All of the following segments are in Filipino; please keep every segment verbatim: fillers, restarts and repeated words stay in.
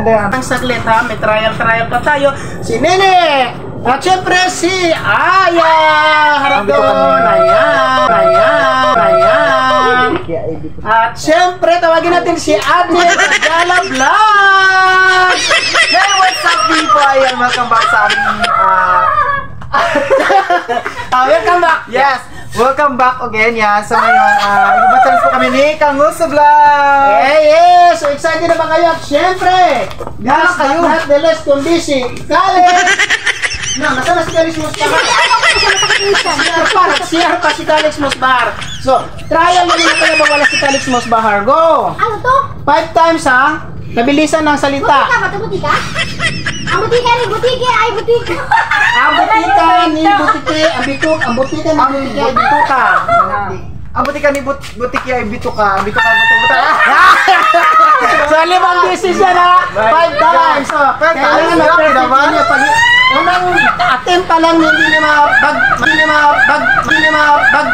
maganda yan. Ang saglit ha, may trial-trial pa tayo. Si Nene! At syempre si Aya! Harap doon! Ayan! Ayan! Ayan! At syempre, tawagin natin si Ate Ayala Vlog! Hey, what's up people? Ayan, welcome back sa aming uh... uh, welcome back! Yes! Welcome back again yan. So ngayon, uh, ibabatalis po kami ni Kanguso Vlog! Hey, yes! So excited na ba kayo? At syempre, last but kayo. not the least kundi si Kalex! No, nasa na si Kalex Musbar? Share pa! Nag-share pa si Kalex Musbar! So, trial na nila kayo bawala si Kalex Musbar. Go! Ano to? Five times ha! Nabilisan ng salita. Butika ba ito? Butika? Ang butika ni butike ay butika. Ang butika ni butike, ang bituk, ang butika ni butike ay bituka. Ang butika ni but butiki ay bituka. Bituka, butika, So, limang beses yan ha! Five times! So, kailangan na perfect niya pag... Unang attempt pa lang hindi niya mabag... Hindi niya mabag... Hindi niya mabag...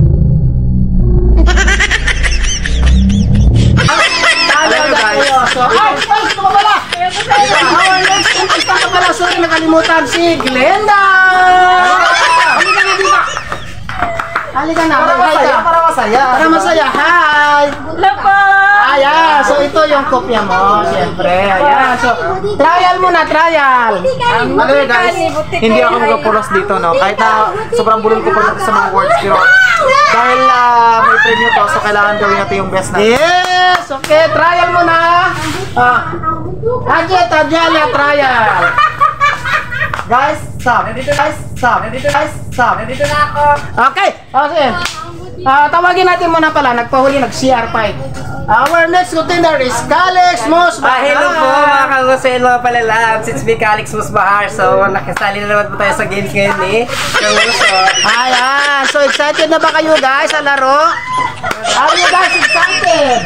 So, ay! Ay! Ito ka pala! Our next umpisa ka pala. Sorry, nakalimutan si Glenda! Halika na dito! Halika na! Para masaya, para masaya. Para masaya! Hi! Hello po! Ayan! So, ito yung kopya mo. Siyempre. Ayan. So, trial muna, trial! Ano yun guys, hindi ako magapulos dito no. Kahit na sobrang bulol ko po sa mga words. Pero dahil uh, may premium to, so kailangan gawin natin yung best natin. Yes! Okay, trial muna! Ah, Ajet, Ajala, trial! Guys, stop. Guys, stop. Guys, stop. Nandito na ako. Okay, okay. Ah, tawagin natin muna pala, nagpahuli, nag-C R five. Our next contender is Kalex Musbahar. Ah, hello po mga kangusel, mga palalab. Since me Kalex Musbahar, so nakasali na naman po tayo sa games ngayon eh. Kanguso. Ayan, so excited na ba kayo guys sa laro? Are you guys excited?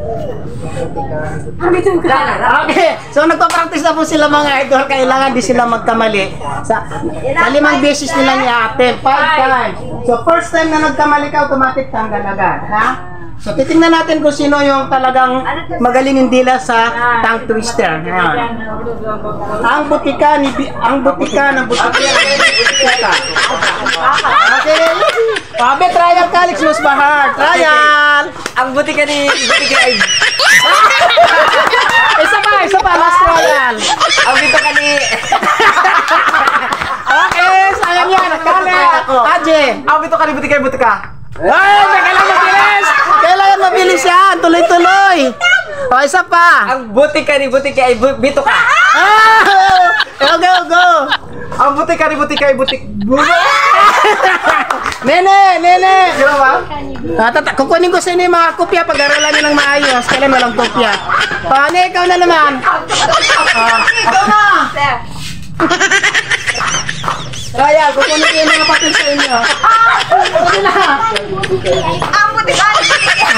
Okay, so nagpa-practice na po sila mga idol. Kailangan di sila magkamali. Sa, sa limang beses nilang i-attempt, five times. So first time na nagkamali ka, automatic tanggal agad, ha? So titingnan natin kung sino yung talagang magaling yung dila sa tongue twister. Ha? Ang butika ni ang butika ng butika. Okay. Pabe trial Kalex Musbahar. Trial. Ang buti ka ni buti ka ay... Isa pa, isa pa, last trial. Ang bito ka ni... Okay, sayang yan. Kale, Aje. Ang bito ka ni butika ay butika. Ay, kailangan mabilis. Kailangan mabilis yan. Tuloy-tuloy. O, isa pa. Ang buti ka ni buti ka ay bu bito ka. Ah! Go, go, go. Ang butika ni butika ay butik. Nene, nene. Sino ba? Ah, tata, kukunin ko sa inyo yung mga kopya. Pag-aralan nyo ng maayos. Kailan walang kopya. Paano, ikaw na naman. Ah, ikaw na. Raya, kukunin ko yung mga papel sa inyo. Kukunin na. Ang butika ni butike.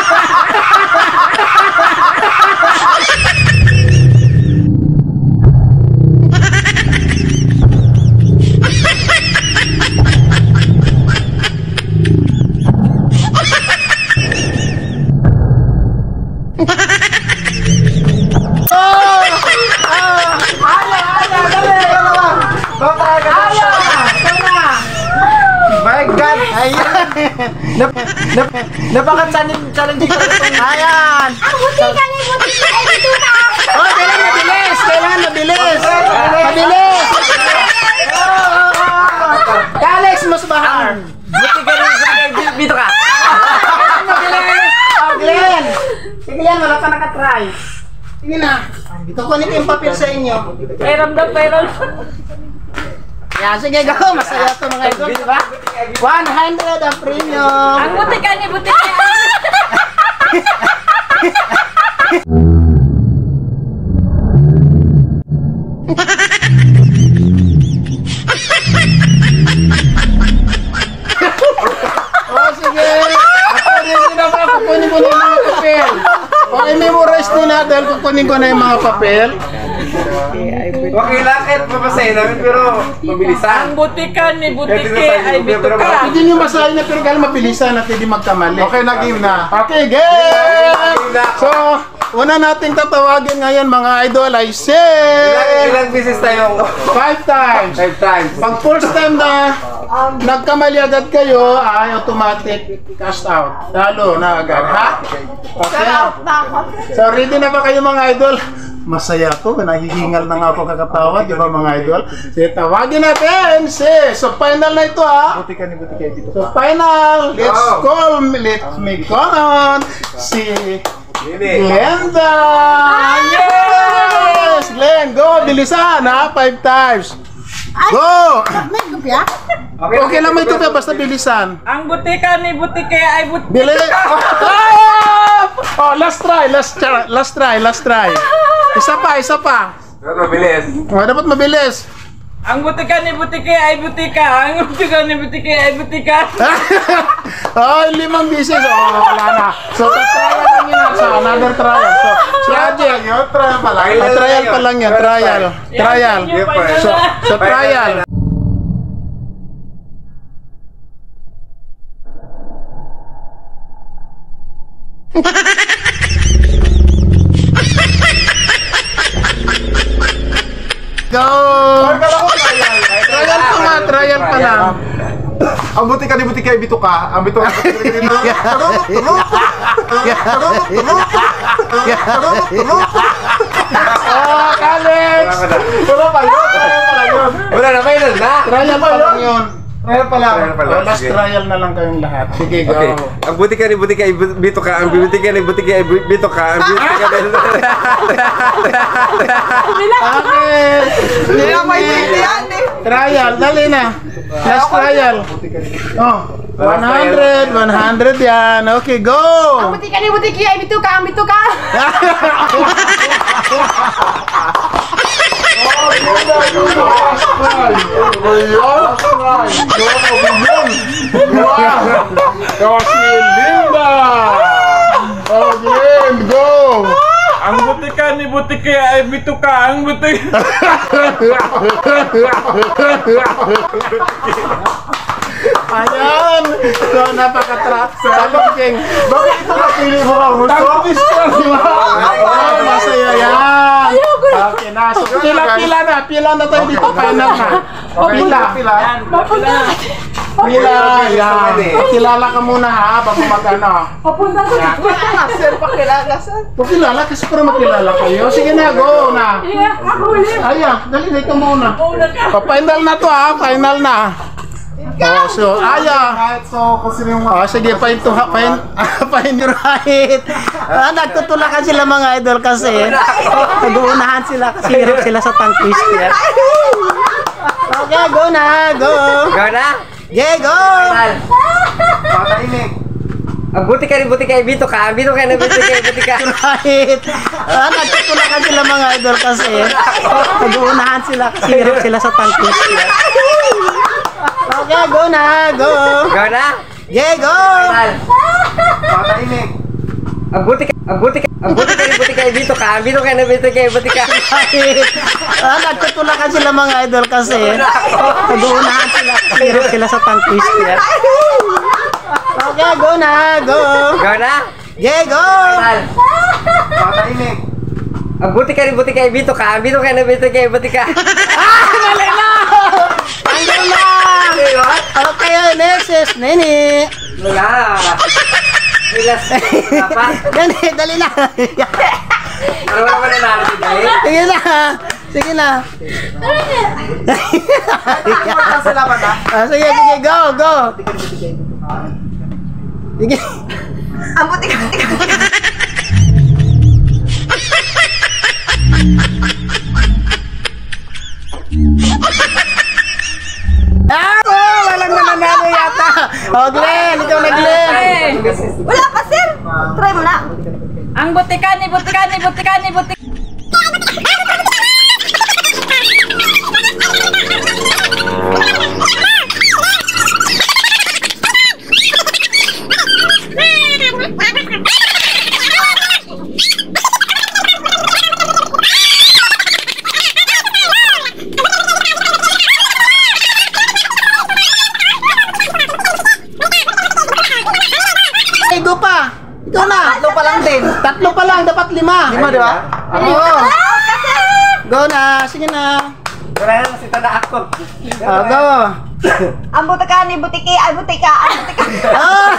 My God! Ayan! Nap nap Napaka-challenging ko itong... Ayan. Ang butika ni butike ay butika. Oh, kailangan mabilis. Kailangan mabilis. Mabilis. Kalex Musbahar. Buti ka ni buti ka ay bito ka. Mabilis. Oh, Glenn. Sige yan, wala pa nakatry. Sige na. Kukunin ko yung papel sa inyo. Pairam daw, pairam. Yeah, sige, go. Masaya ito mga idol, di ba? one hundred ang premium. Ang butika ni butike ay... Oh, sige. Ako rin sinabi, kukunin ko na yung mga papel. Okay, memorize din natin. Kukunin ko na yung mga papel. Okay lang, kahit mapasayin namin, pero mabilisan. Ang butika ni butike ay bituka. Hindi nyo masahin na pero kailan mabilisan at hindi magkamali. Okay na, game na. Okay, game! Game na. So, una nating tatawagin ngayon mga idol ay si Ilang, ilang beses tayo? five times. Five times. Pag first time na nagkamali agad kayo, ay automatic cast out. Lalo na agad, ha? Okay. So ready na ba kayo mga idol? Masaya ako, nahihingal na nga ako kakatawa, di ba mga idol? So tawagin natin si, so final na ito ha. So final, let's call, let's make on si Glenda! Yes! Glenn, go! Bilisan ha! Five times! Go! Okay, okay lang may tubig, basta bilisan. Ang butika ni butike ay butika. Bili! Ah! Oh, last try, last try, last try, last try. Isa pa, isa pa. Dapat mabilis. Oh, dapat mabilis. Ang butika ni butike ay butika. Ang butika ni butike ay butika. Oh, limang bisis. Oh, wala na. So, trial lang yun. So, another trial. So, si Ajay. Trial pa lang. Oh, trial pa lang yan. Trial. Trial. So, so trial. Go! Trial pa nga, trial pa lang. Ang buti ka ni buti kay bito ka, ang bito ka ni Oh, Alex! Wala pa yun, trial pa lang yun. Wala na, final na. Trial pa lang yun. Trial pa lang. Trial pa lang, Oh, last sige. trial na lang kayong lahat. Sige, go. Okay. Ang buti ka ni buti kay bito ka, ang buti ka ni buti kay bito ka, ang buti ka ni... Okay. Hindi na maintindihan eh. Trial, dali na. Last trial. Oh, one hundred, one hundred yan. Okay, go! Ang butika ni butiki ay bituka, ang bituka. Tapos ni Linda! Okay, go! Ang butika ni butike ay bituka. Ang butika. Ayan! So, napaka-trap. Talongking. Bakit ito napili mo ka? Gusto? Oh, masaya yan. Okay na. So, pila-pila na. Pila na tayo dito. Final na. Pila. Pila. Pila. Yan. Kilala ka muna ha. Bago mag-ano. Pakilala kasi para makilala kayo. Sige na, go na. Ayan, dali na ito muna. Pa-final na to ha. Final na. Oh, so, aya. So, kung sino yung Oh, sige, pain to ha, pain, pain your right. Ah, nagtutulakan sila mga idol kasi. Nag-uunahan sila kasi hirap sila sa tongue twister. Okay, go na, go. Go na? Yeah, go. matainig. Ang buti ka ni buti kay bito ka, ang bito ka ni buti kay buti ka. Right. Ah, nagtutulakan sila mga idol kasi. Nag-uunahan sila kasi hirap sila sa tongue twister. Okay, go na, go. Go na? Yeah, go. Matainig. Ang buti ka, ang buti ka, ang buti ka ni buti kay bito ka, ang bito ka ni buti kay buti ka. Right. Ah, nagtutulakan sila mga idol kasi. Nag-uunahan sila kasi hirap sila sa tongue twister. Okay, go na, go. Go na? Yeah, go. Matainig. Ang buti ka ni buti kay bito ka, ang bito ka ni buti kay buti ka. Dali na. Tanggal na. Okay, next is Nini. Wala. Bilas. Apa? Dali, dali na. Ano ba naman nanalo si Dai? Sige na. Sige na. Ah, sige, sige, go, go. Sige. Ang butika, butika, butika. Ah, oh, walang nananalo yata. Oh, Glenn, ikaw na Glenn. Wala pa, sir. Try mo na. Ang butika ni butika ni butika ni butika. Hey, go pa. Ikaw na. Tatlo pa lang din. Tatlo pa lang, dapat lima. Lima, di ba? Oo. Go na, sige na. Wala na, sita na ako. Ah, go. Ang butika ni butiki ay butika. Ang butika. Ah!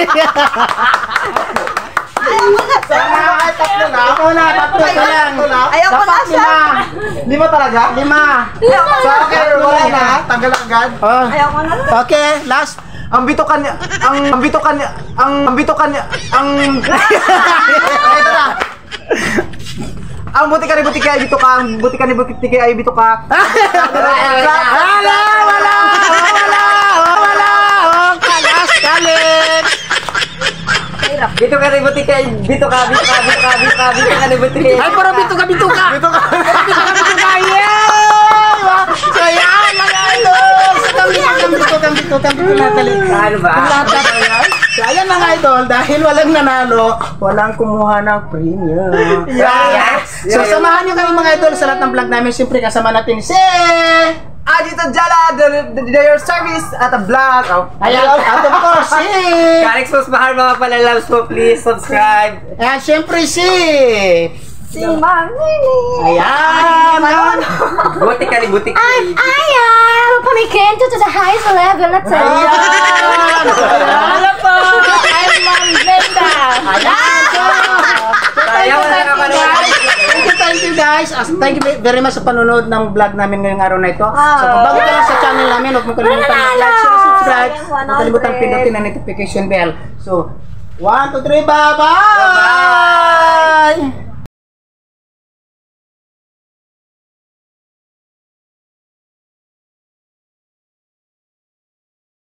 Ayaw mo na. Ay, tatlo na. Ako na, tatlo pa lang. Ayaw ko na Dapat siya. lima. Lima talaga? Lima. So, okay, wala na. Tanggal agad. Oh. Ayaw ko na. Okay, last. Ang bitukan niya, ang ang bitukan niya, ang ang bitukan niya, ang ito na. Ang butika ni butika ay bituka, ang butika ni butika ay bituka. Wala, wala, wala, wala. Oh, last kalit. Bito ka rin butika, bito ka, bito ka, bito ka, bito ka, bito ka rin butika. Ay, puro bito ka, bito ka. Bito ka, bito ka, bito ka. Yay! So, yan, mga idol. So, kami, kami, bito ka, bito ka, bito ka, tali. Ano ba? So, ayan mga idol, dahil walang nanalo, walang kumuha ng premium. Yes! So, samahan nyo kami mga idol sa lahat ng vlog namin. Siyempre, kasama natin si... Adito Jala, the, the, the, your service at a vlog. Oh. Ayan, out of course, si... Calix Mas Mahal, mga palalabs po, please subscribe. Ayan, siyempre si... Si Manini. Ayan, ayan. Butika ni butika. I am pamikin to the highest level. Let's say. Ayan. Ano po? I'm Manlinda. Ayan. Ayaw na nga pala. Thank you, thank you guys. As, thank you very much sa panonood ng vlog namin ngayong araw na ito. So kung bago ka lang sa channel namin, huwag mo kalimutan mag-like, share, subscribe. Huwag mo kalimutan pindutin ang notification bell. So, one, two, three, bye-bye! Bye-bye!